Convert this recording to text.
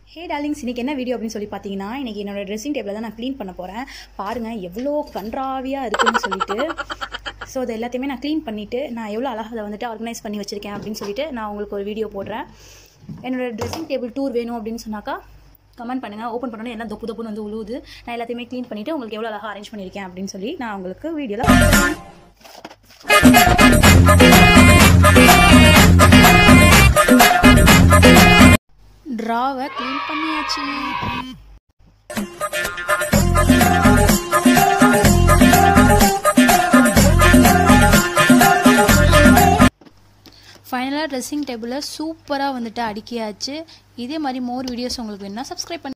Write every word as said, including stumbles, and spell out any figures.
ஹே darlings, இன்றைக்கி என்ன video அப்படின்னு சொல்லி பார்த்தீங்கன்னா, இன்றைக்கி என்னோடய ட்ரெஸ்ஸிங் டேபிளை தான் நான் க்ளீன் பண்ண போகிறேன். பாருங்கள் எவ்வளோ கன்றாவியாக இருக்குதுன்னு சொல்லிட்டு. ஸோ அது எல்லாத்தையுமே நான் க்ளீன் பண்ணிவிட்டு நான் எவ்வளோ அழகாக அதை வந்துட்டு ஆர்கனைஸ் பண்ணி வச்சுருக்கேன் அப்படின்னு சொல்லிட்டு நான் உங்களுக்கு ஒரு வீடியோ போடுறேன். என்னோடய ட்ரெஸ்ஸிங் டேபிள் டூர் வேணும் அப்படின்னு சொன்னாக்கா கமெண்ட் பண்ணுங்கள். ஓப்பன் பண்ணோன்னே எல்லாம் தொப்பு தொப்புன்னு வந்து உழுவுது. நான் எல்லாத்தையுமே க்ளீன் பண்ணிவிட்டு உங்களுக்கு எவ்வளோ அழகாக அரேஞ்ச் பண்ணியிருக்கேன் அப்படின்னு சொல்லி நான் உங்களுக்கு வீடியோவில் ட்ராவை க்ளீன் பண்ணியாச்சு. ஃபைனலாக ட்ரெஸ்ஸிங் டேபிளை சூப்பராக வந்துட்டு அடுக்கியாச்சு. இதே மாதிரி மோர் வீடியோஸ் உங்களுக்கு வேணும்னா சப்ஸ்கிரைப் பண்ணி